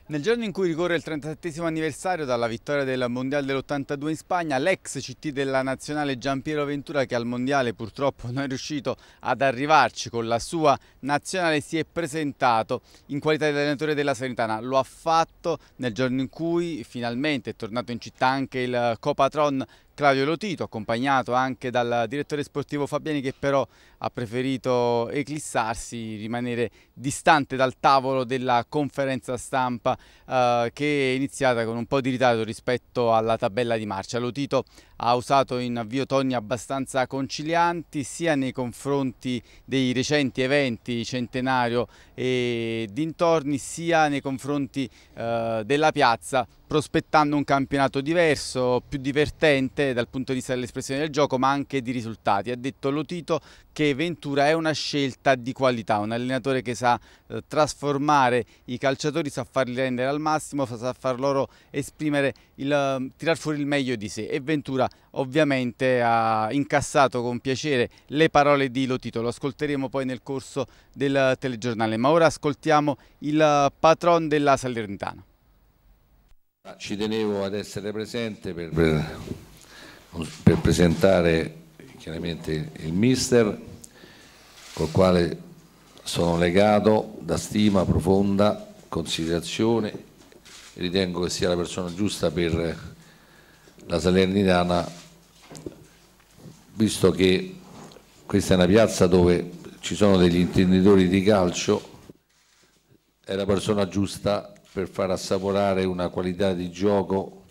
Nel giorno in cui ricorre il 37° anniversario dalla vittoria del Mondiale dell'82 in Spagna, l'ex CT della nazionale Giampiero Ventura, che al Mondiale purtroppo non è riuscito ad arrivarci con la sua nazionale, si è presentato in qualità di allenatore della Salernitana. Lo ha fatto nel giorno in cui finalmente è tornato in città anche il copatron Claudio Lotito, accompagnato anche dal direttore sportivo Fabiani, che però ha preferito eclissarsi, rimanere distante dal tavolo della conferenza stampa che è iniziata con un po' di ritardo rispetto alla tabella di marcia. Lotito ha usato in avvio toni abbastanza concilianti sia nei confronti dei recenti eventi centenario e dintorni, sia nei confronti della piazza, prospettando un campionato diverso, più divertente dal punto di vista dell'espressione del gioco, ma anche di risultati. Ha detto Lotito che Ventura è una scelta di qualità, un allenatore che sa trasformare i calciatori, sa farli rendere al massimo, sa far loro esprimere, tirar fuori il meglio di sé, e Ventura ovviamente ha incassato con piacere le parole di Lotito. Lo ascolteremo poi nel corso del telegiornale, ma ora ascoltiamo il patron della Salernitana. Ci tenevo ad essere presente per presentare chiaramente il mister, col quale sono legato da stima profonda, considerazione, e ritengo che sia la persona giusta per la Salernitana, visto che questa è una piazza dove ci sono degli intenditori di calcio. È la persona giusta per far assaporare una qualità di gioco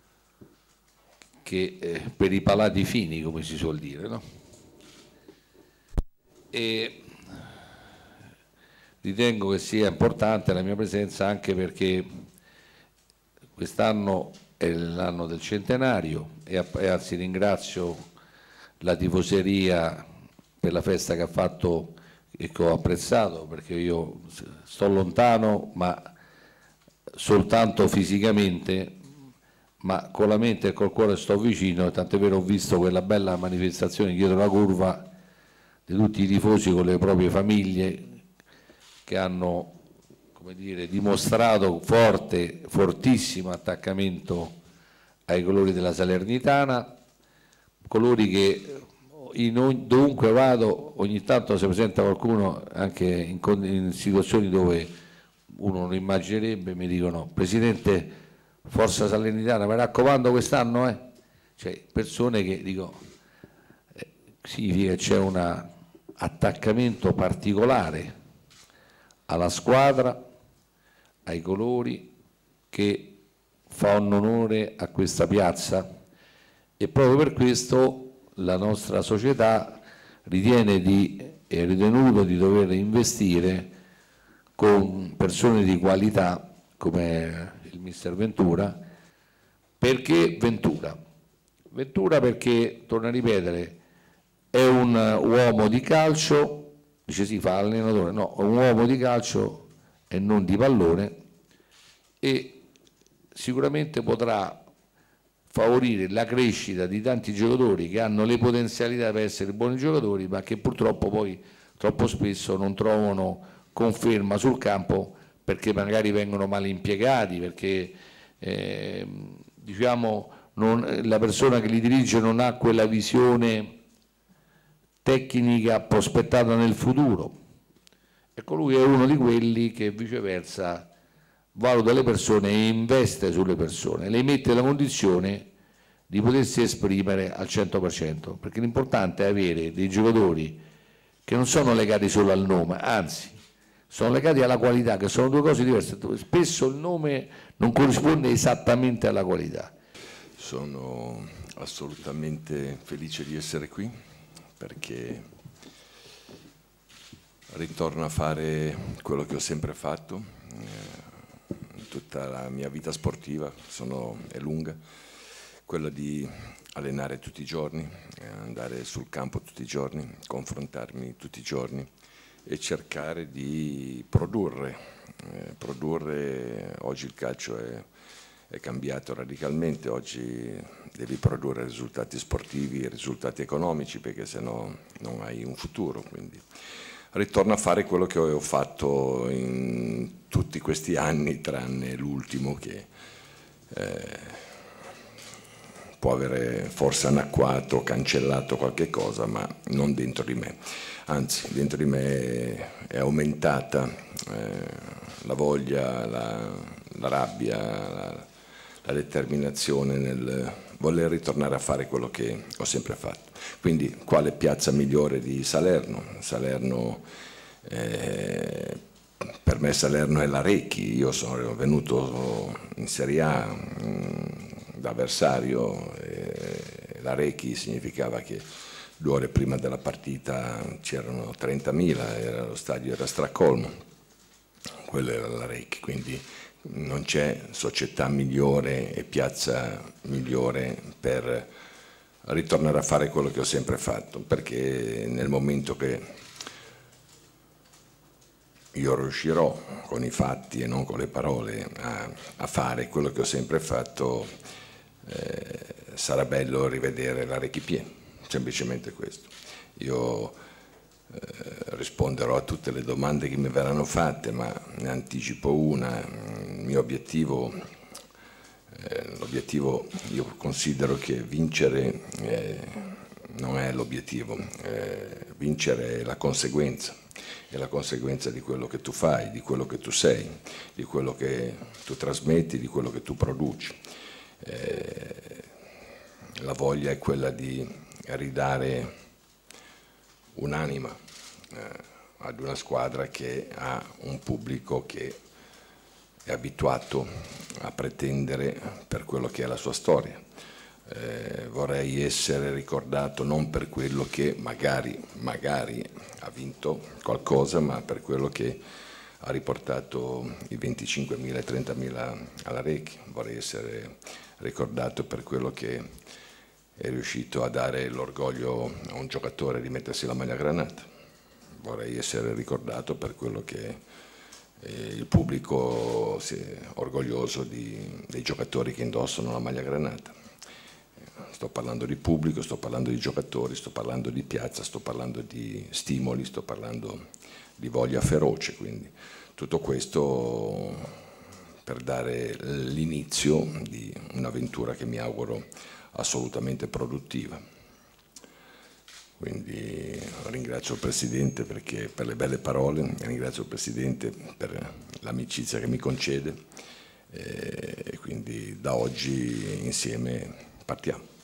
che per i palati fini, come si suol dire, no? E ritengo che sia importante la mia presenza anche perché quest'anno è l'anno del centenario e anzi ringrazio la tifoseria per la festa che ha fatto e che ho apprezzato, perché io sto lontano ma soltanto fisicamente, ma con la mente e col cuore sto vicino, tant'è vero ho visto quella bella manifestazione dietro la curva di tutti i tifosi con le proprie famiglie che hanno, come dire, dimostrato fortissimo attaccamento ai colori della Salernitana, colori che dovunque vado ogni tanto si presenta qualcuno anche in situazioni dove uno non immaginerebbe, mi dicono: Presidente, Forza Salernitana, mi raccomando quest'anno, Cioè persone che dico, significa che c'è un attaccamento particolare alla squadra, ai colori, che fa un onore a questa piazza, e proprio per questo la nostra società è ritenuto di dover investire con persone di qualità come il mister Ventura. Perché Ventura? Ventura perché, torno a ripetere, è un uomo di calcio, dice si fa allenatore, no, è un uomo di calcio e non di pallone, e sicuramente potrà favorire la crescita di tanti giocatori che hanno le potenzialità per essere buoni giocatori, ma che purtroppo poi troppo spesso non trovano conferma sul campo perché magari vengono male impiegati, perché diciamo la persona che li dirige non ha quella visione tecnica prospettata nel futuro. Ecco, lui è uno di quelli che viceversa valuta le persone e investe sulle persone, le mette nella condizione di potersi esprimere al 100%, perché l'importante è avere dei giocatori che non sono legati solo al nome, anzi sono legati alla qualità, che sono due cose diverse. Spesso il nome non corrisponde esattamente alla qualità. Sono assolutamente felice di essere qui perché ritorno a fare quello che ho sempre fatto, tutta la mia vita sportiva è lunga, quella di allenare tutti i giorni, andare sul campo tutti i giorni, confrontarmi tutti i giorni e cercare di produrre. Oggi il calcio è cambiato radicalmente, oggi devi produrre risultati sportivi e risultati economici, perché sennò non hai un futuro. Quindi ritorno a fare quello che ho fatto in tutti questi anni, tranne l'ultimo che può avere forse annacquato, cancellato qualche cosa, ma non dentro di me. Anzi, dentro di me è aumentata la voglia, la rabbia, la determinazione nel voler ritornare a fare quello che ho sempre fatto. Quindi quale piazza migliore di Salerno? Salerno, per me Salerno è l'Arecchi. Io sono venuto in Serie A da avversario, l'Arecchi significava che 2 ore prima della partita c'erano 30.000, lo stadio era stracolmo, quello era l'Arecchi, quindi non c'è società migliore e piazza migliore per ritornare a fare quello che ho sempre fatto, perché nel momento che io riuscirò con i fatti e non con le parole a fare quello che ho sempre fatto, sarà bello rivedere l'Arecchi pieno, semplicemente questo. Io risponderò a tutte le domande che mi verranno fatte, ma ne anticipo una. Il mio obiettivo, io considero che vincere non è l'obiettivo, vincere è la conseguenza di quello che tu fai, di quello che tu sei, di quello che tu trasmetti, di quello che tu produci. La voglia è quella di ridare un'anima ad una squadra che ha un pubblico che è abituato a pretendere per quello che è la sua storia. Vorrei essere ricordato non per quello che magari ha vinto qualcosa, ma per quello che ha riportato i 25.000 e 30.000 all'Arecchi. Vorrei essere ricordato per quello che è riuscito a dare l'orgoglio a un giocatore di mettersi la maglia granata. Vorrei essere ricordato per quello che il pubblico è orgoglioso dei giocatori che indossano la maglia granata. Sto parlando di pubblico, sto parlando di giocatori, sto parlando di piazza, sto parlando di stimoli, sto parlando di voglia feroce, quindi tutto questo per dare l'inizio di un'avventura che mi auguro assolutamente produttiva. Quindi ringrazio il Presidente per le belle parole, ringrazio il Presidente per l'amicizia che mi concede e quindi da oggi insieme partiamo.